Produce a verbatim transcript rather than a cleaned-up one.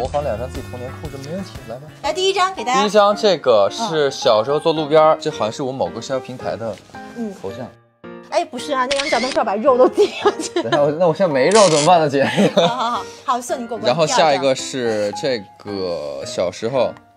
模仿两张自己童年控制没问题，来吧。 来第一张给大家。 第一张这个是小时候坐路边，这好像是我某个社交平台的嗯头像。 哎，不是啊，那张照片是要把肉都挤上去。 等下我那我现在没肉怎么办呢，姐？ 好好好，好，算你过关。 然后下一个是这个小时候